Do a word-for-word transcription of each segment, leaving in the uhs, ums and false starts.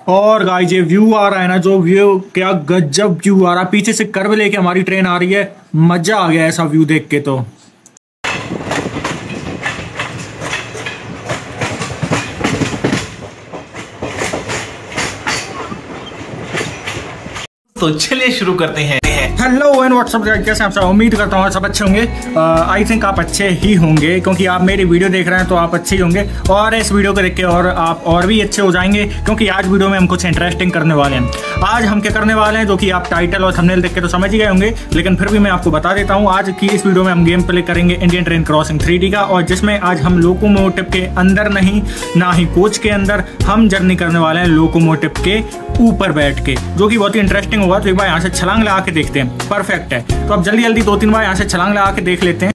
और गाइस ये व्यू आ रहा है ना, जो व्यू, क्या गजब व्यू आ रहा है। पीछे से कर्व लेके हमारी ट्रेन आ रही है, मजा आ गया ऐसा व्यू देख के। तो तो चलिए शुरू करते हैं। हेलो एंड व्हाट्सअप गाइस, कैसे आप सब? उम्मीद करता हूँ सब अच्छे होंगे। आई थिंक आप अच्छे ही होंगे, क्योंकि आप मेरी वीडियो देख रहे हैं तो आप अच्छे ही होंगे। और इस वीडियो को देख के और आप और भी अच्छे हो जाएंगे, क्योंकि आज वीडियो में हम कुछ इंटरेस्टिंग करने वाले हैं। आज हम क्या करने वाले हैं, जो कि आप टाइटल और थंबनेल देख के तो समझ ही गए होंगे, लेकिन फिर भी मैं आपको बता देता हूँ। आज की इस वीडियो में हम गेम प्ले करेंगे Indian train crossing three D का, और जिसमें आज हम लोकोमोटिव के अंदर नहीं, ना ही कोच के अंदर, हम जर्नी करने वाले हैं लोकोमोटिव के ऊपर बैठ के, जो कि बहुत ही इंटरेस्टिंग होगा। तो एक बार यहाँ से छलांग लगा के देखते हैं। परफेक्ट है, तो अब जल्दी जल्दी दो तीन बार यहाँ से छलांग लगा के देख लेते हैं।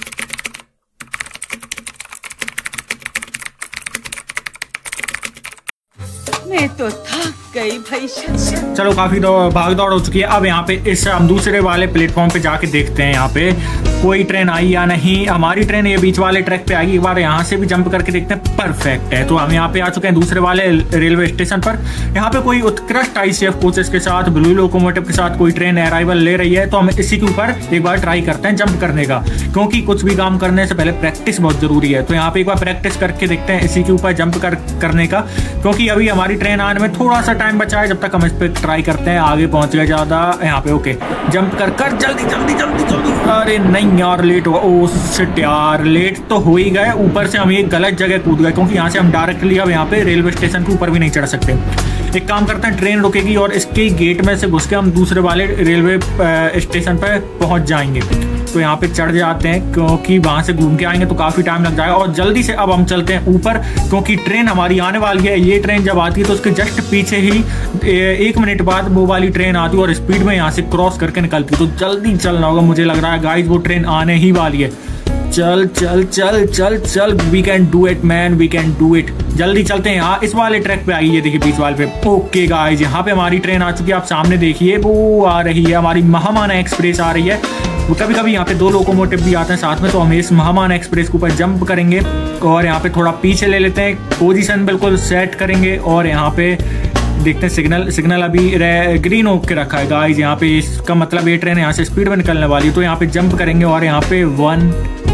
मैं तो थक गई भाई। चलो काफी भाग दौड़ हो चुकी है। अब यहाँ पे इस हम दूसरे वाले प्लेटफॉर्म पे जाके देखते हैं यहाँ पे कोई ट्रेन आई या नहीं। हमारी ट्रेन ये बीच वाले ट्रैक पे आएगी, एक बार यहाँ से भी जंप करके देखते हैं। परफेक्ट है, तो हम यहाँ पे आ चुके हैं दूसरे वाले रेलवे स्टेशन पर। यहाँ पे कोई उत्कृष्ट आईसीएफ कोचेस के साथ, ब्लू लोकोमोटिव के साथ कोई ट्रेन अराइवल ले रही है, तो हम इसी के ऊपर एक बार ट्राई करते हैं जंप करने का, क्योंकि कुछ भी काम करने से पहले प्रैक्टिस बहुत जरूरी है। तो यहाँ पे एक बार प्रैक्टिस करके देखते हैं इसी के ऊपर जंप कर, करने का, क्योंकि अभी हमारी ट्रेन आने में थोड़ा सा टाइम बचा है। जब तक हम इस पे ट्राई करते हैं, आगे पहुंच गए ज्यादा। यहाँ पे ओके, जंप कर कर जल्दी जल्दी जल्दी जल्दी। अरे नहीं यार, लेट हो। ओ शिट यार, लेट तो हो ही गए। ऊपर से हम ये गलत जगह कूद गए, क्योंकि यहाँ से हम डायरेक्टली अब यहाँ पे रेलवे स्टेशन के ऊपर भी नहीं चढ़ सकते। एक काम करते हैं, ट्रेन रुकेगी और इसके गेट में से घुस के हम दूसरे वाले रेलवे स्टेशन पर पहुंच जाएंगे। तो यहाँ पे चढ़ जाते हैं, क्योंकि वहां से घूम के आएंगे तो काफी टाइम लग जाएगा। और जल्दी से अब हम चलते हैं ऊपर, क्योंकि ट्रेन हमारी आने वाली है। ये ट्रेन जब आती है तो उसके जस्ट पीछे ही एक मिनट बाद वो वाली ट्रेन आती है और स्पीड में यहाँ से क्रॉस करके निकलती है। तो जल्दी चलना होगा, मुझे लग रहा है गाइस वो ट्रेन आने ही वाली है। चल चल चल चल चल, we can do it man, we can do it. जल्दी चलते हैं। यहाँ इस वाले ट्रैक पे आई है, देखिए बीच वाले पे। ओके गाइस, यहाँ पे हमारी ट्रेन आ चुकी है। आप सामने देखिए वो आ रही है, हमारी महामाना एक्सप्रेस आ रही है। कभी कभी यहाँ पे दो लोकोमोटिव भी आते हैं साथ में, तो हम इस महामाना एक्सप्रेस के ऊपर जंप करेंगे और यहाँ पे थोड़ा पीछे ले लेते हैं, पोजीशन बिल्कुल सेट करेंगे। और यहाँ पे देखते हैं, सिग्नल सिग्नल अभी ग्रीन होके रखा है गाइस। यहाँ पे इसका मतलब ये ट्रेन यहाँ से स्पीड में निकलने वाली है। तो यहाँ पे जंप करेंगे और यहाँ पे वन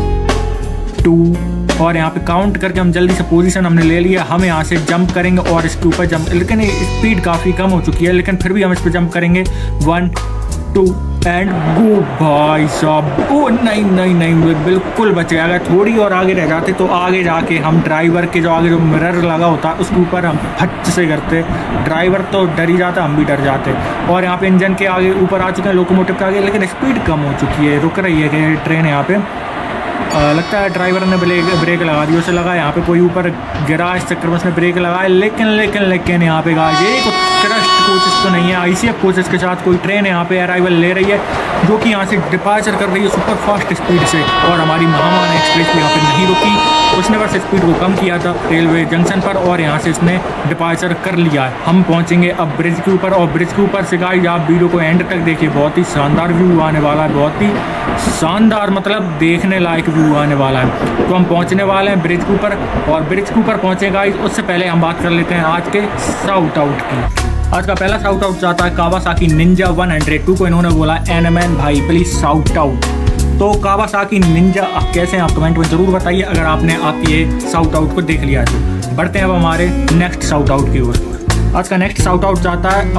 टू, और यहाँ पे काउंट करके हम जल्दी से पोजीशन हमने ले लिया। हम यहाँ से जंप करेंगे और इसके ऊपर जंप, लेकिन स्पीड काफ़ी कम हो चुकी है, लेकिन फिर भी हम इस पर जंप करेंगे। वन टू एंड गो भाई साहब। ओ नहीं नहीं नहीं, बिल्कुल बच गया। अगर थोड़ी और आगे रह जाते तो आगे जाके हम ड्राइवर के जो आगे जो मिरर लगा होता उसके ऊपर हम फट से करते। ड्राइवर तो डर ही जाता, हम भी डर जाते। और यहाँ पे इंजन के आगे ऊपर आ चुके हैं, लोकोमोटिव के आगे, लेकिन स्पीड कम हो चुकी है। रुक रही है ट्रेन यहाँ पे। आ, लगता है ड्राइवर ने ब्रेक ब्रेक लगा दी, उसे लगा यहाँ पे कोई ऊपर गिरा, इस चक्कर में उसने ब्रेक लगाया। लेकिन लेकिन लेकिन यहाँ पे गाइस एक उत्कृष्ट कोचेस तो नहीं है, आईसीएफ कोचेस के साथ कोई ट्रेन यहाँ पे अराइवल ले रही है, जो कि यहाँ से डिपार्चर कर रही है सुपर फास्ट स्पीड से। और हमारी महामाना एक्सप्रेस भी यहाँ पे नहीं रुकी, उसने बस स्पीड को कम किया था रेलवे जंक्शन पर, और यहाँ से इसने डिपार्चर कर लिया है। हम पहुँचेंगे अब ब्रिज के ऊपर, और ब्रिज के ऊपर से गाइस आप वीडियो को एंड तक देखिए, बहुत ही शानदार व्यू आने वाला है, बहुत ही शानदार, मतलब देखने लायक व्यू आने वाला है। तो हम पहुंचने वाले हैं ब्रिज के ऊपर, और ब्रिज के ऊपर पहुंचे गाइस उससे पहले हम बात कर लेते हैं आज के शाउट आउट की। आज का पहला शाउट आउट जाता है Kawasaki ninja one hundred two को। इन्होंने बोला एनएमएन भाई प्लीज शाउट आउट। तो कावासाकी निंजा आप कैसे हैं, आप कमेंट में जरूर बताइए अगर आपने आप ये शाउट आउट को देख लिया तो। बढ़ते हैं अब हमारे नेक्स्ट शाउट आउट की ओर। आज का नेक्स्ट शाउट आउट जाता है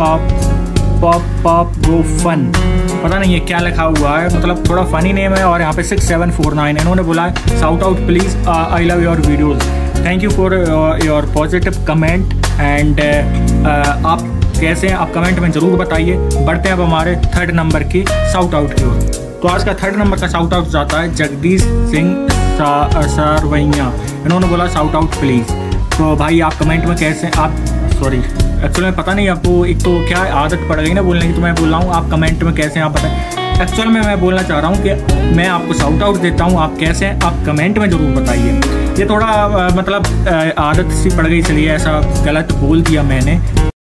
पॉप पॉप वो फन। पता नहीं ये क्या लिखा हुआ है, मतलब थोड़ा फनी नेम है। और यहाँ पे सिक्स सेवन फोर नाइन इन्होंने बोला है shout out please, I love your videos, thank you for your positive comment and आप कैसे हैं, आप कमेंट में जरूर बताइए। बढ़ते हैं अब हमारे थर्ड नंबर की शाउट आउट की ओर। तो आज का थर्ड नंबर का शाउट आउट जाता है जगदीश सिंह सरवैया। इन्होंने बोला शाउट आउट प्लीज। तो भाई आप कमेंट में कैसे, आप सॉरी एक्चुअल में पता नहीं आपको, एक तो क्या आदत पड़ गई ना बोलने की, तो मैं बोल रहा हूँ आप कमेंट में कैसे हैं आप बताएं। एक्चुअल में मैं बोलना चाह रहा हूँ कि मैं आपको शाउट आउट देता हूँ, आप कैसे हैं आप कमेंट में ज़रूर बताइए। ये थोड़ा आ, मतलब आ, आदत सी पड़ गई, चलिए ऐसा गलत बोल दिया मैंने,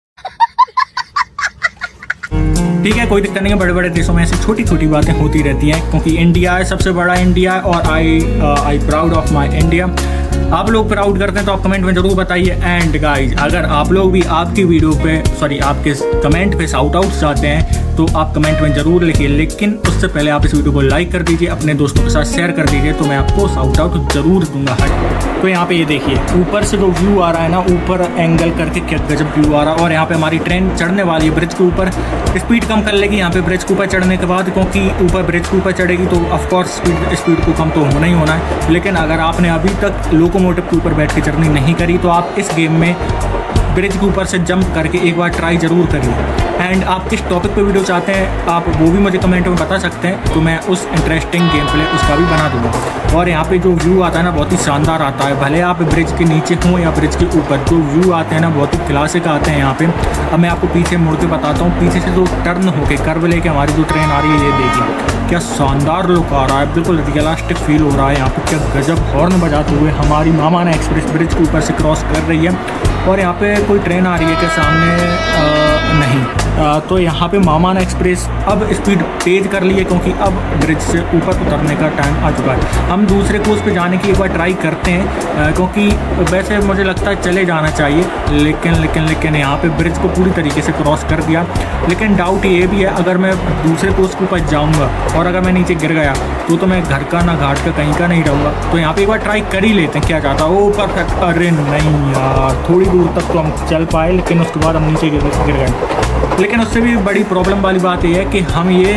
ठीक है कोई दिक्कत नहीं है। बड़े बड़े देशों में ऐसी छोटी छोटी बातें होती रहती हैं, क्योंकि इंडिया है सबसे बड़ा इंडिया है, और I I proud of my India. आप लोग प्राउड करते हैं तो आप कमेंट में जरूर बताइए। एंड गाइज अगर आप लोग भी आपकी वीडियो पे सॉरी आपके कमेंट पे शाउट आउट चाहते हैं तो आप कमेंट में जरूर लिखिए, लेकिन उससे पहले आप इस वीडियो को लाइक कर दीजिए, अपने दोस्तों के साथ शेयर कर दीजिए, तो मैं आपको शाउट आउट जरूर दूंगा। तो यहाँ पे ये देखिए ऊपर से जो व्यू आ रहा है ना, ऊपर एंगल करके क्या गजब व्यू आ रहा है। और यहाँ पे हमारी ट्रेन चढ़ने वाली है ब्रिज के ऊपर। स्पीड कम कर लेगी यहाँ पे ब्रिज के ऊपर चढ़ने के बाद, क्योंकि ऊपर ब्रिज के ऊपर चढ़ेगी तो ऑफकोर्स स्पीड स्पीड को कम तो होना ही होना है। लेकिन अगर आपने अभी तक लोकोमोटिव के ऊपर बैठ के जर्नी नहीं करी तो आप इस गेम में ब्रिज के ऊपर से जंप करके एक बार ट्राई जरूर करिए। एंड आप किस टॉपिक पे वीडियो चाहते हैं आप वो भी मुझे कमेंट में बता सकते हैं, तो मैं उस इंटरेस्टिंग गेम प्ले उसका भी बना दूँगा। और यहाँ पे जो व्यू आता है ना बहुत ही शानदार आता है, भले आप ब्रिज के नीचे हों या ब्रिज के ऊपर, जो व्यू आते हैं ना बहुत ही क्लासिक आते हैं यहाँ पे। अब मैं आपको पीछे मुड़ के बताता हूँ, पीछे से जो टर्न होके कर्व लेके हमारी जो ट्रेन आ रही है, ये देखिए क्या शानदार लुक आ रहा है, बिल्कुल रियलिस्टिक फील हो रहा है। यहाँ पे क्या गजब हॉर्न बजाते हुए हमारी मामाना एक्सप्रेस ब्रिज के ऊपर से क्रॉस कर रही है। और यहाँ पे कोई ट्रेन आ रही है क्या सामने? आ, नहीं आ, तो यहाँ पे मामाना एक्सप्रेस अब स्पीड तेज कर ली है, क्योंकि अब ब्रिज से ऊपर उतरने का टाइम आ चुका है। हम दूसरे कोर्स पे जाने की एक बार ट्राई करते हैं, आ, क्योंकि वैसे मुझे लगता है चले जाना चाहिए, लेकिन लेकिन लेकिन यहाँ पे ब्रिज को पूरी तरीके से क्रॉस कर दिया। लेकिन डाउट ये भी है, अगर मैं दूसरे कोर्स के ऊपर जाऊँगा और अगर मैं नीचे गिर गया तो तो मैं घर का ना घाट का कहीं का नहीं रहूँगा। तो यहाँ पे एक बार ट्राई कर ही लेते हैं क्या जाता है। ओ परफेक्ट, अरे नहीं यार, थोड़ी दूर तक तो हम चल पाए, लेकिन उसके बाद हम नीचे गिर गिर गए। लेकिन उससे भी बड़ी प्रॉब्लम वाली बात यह है कि हम ये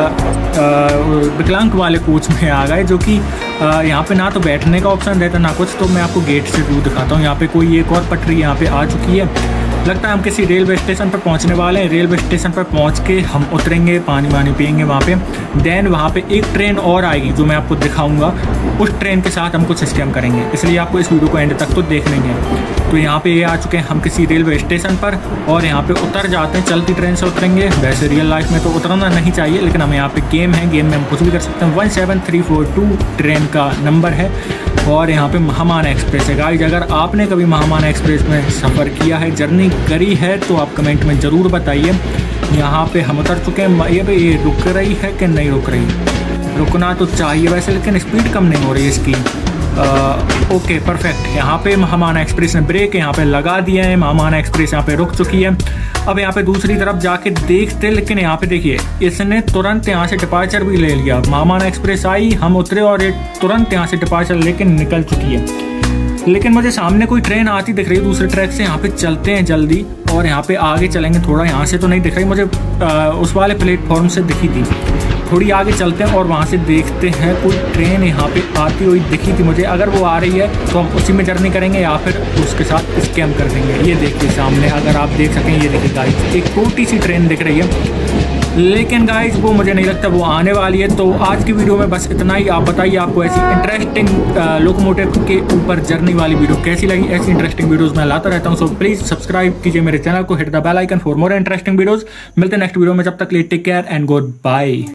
विकलांग वाले कोच में आ गए, जो कि यहाँ पे ना तो बैठने का ऑप्शन रहता ना कुछ। तो मैं आपको गेट से व्यू दिखाता हूँ। यहाँ पे कोई एक और पटरी यहाँ पे आ चुकी है, लगता है हम किसी रेलवे स्टेशन पर पहुंचने वाले हैं। रेलवे स्टेशन पर पहुंच के हम उतरेंगे, पानी वानी पियेंगे वहाँ पे। देन वहाँ पे एक ट्रेन और आएगी जो मैं आपको दिखाऊंगा, उस ट्रेन के साथ हम कुछ स्कैम करेंगे, इसलिए आपको इस वीडियो को एंड तक तो देख लेंगे। तो यहाँ पे ये आ चुके हैं हम किसी रेलवे स्टेशन पर, और यहाँ पे उतर जाते हैं, चलती ट्रेन से उतरेंगे। वैसे रियल लाइफ में तो उतरना नहीं चाहिए, लेकिन हम यहाँ पे गेम है, गेम में हम कुछ भी कर सकते हैं। One seven three four two train का नंबर है, और यहाँ पे महामाना एक्सप्रेस है। गाइस अगर आपने कभी महामाना एक्सप्रेस में सफ़र किया है, जर्नी करी है, तो आप कमेंट में ज़रूर बताइए। यहाँ पे हम उतर चुके हैं। ये भाई ये रुक रही है कि नहीं रुक रही? रुकना तो चाहिए वैसे, लेकिन स्पीड कम नहीं हो रही है इसकी। आ, ओके परफेक्ट, यहाँ पे महामाना एक्सप्रेस ने ब्रेक यहाँ पे लगा दिया है। महामाना एक्सप्रेस यहाँ पे रुक चुकी है। अब यहाँ पे दूसरी तरफ जाके देखते, लेकिन यहाँ पे देखिए इसने तुरंत यहाँ से डिपार्चर भी ले लिया। महामाना एक्सप्रेस आई, हम उतरे और ये तुरंत यहाँ से डिपार्चर लेके निकल चुकी है। लेकिन मुझे सामने कोई ट्रेन आती दिख रही है दूसरे ट्रैक से। यहाँ पे चलते हैं जल्दी, और यहाँ पे आगे चलेंगे थोड़ा। यहाँ से तो नहीं दिख रही मुझे, आ, उस वाले प्लेटफॉर्म से दिखी थी। थोड़ी आगे चलते हैं और वहाँ से देखते हैं कोई ट्रेन यहाँ पे आती हुई दिखी थी मुझे। अगर वो आ रही है तो हम उसी में जर्नी करेंगे या फिर उसके साथ स्कैम कर देंगे। ये देखिए सामने, अगर आप देख सकें, ये देखिए गाइस एक छोटी सी ट्रेन दिख रही है, लेकिन गाइस वो मुझे नहीं लगता वो आने वाली है। तो आज की वीडियो में बस इतना ही। आप बताइए आपको ऐसी इंटरेस्टिंग लोकोमोटिव के ऊपर जर्नी वाली वीडियो कैसी लगी। ऐसी इंटरेस्टिंग वीडियोस मैं लाता रहता हूँ, सो प्लीज सब्सक्राइब कीजिए मेरे चैनल को, hit the bell icon for more interesting videos. मिलते हैं नेक्स्ट वीडियो में, जब तक take care and good bye.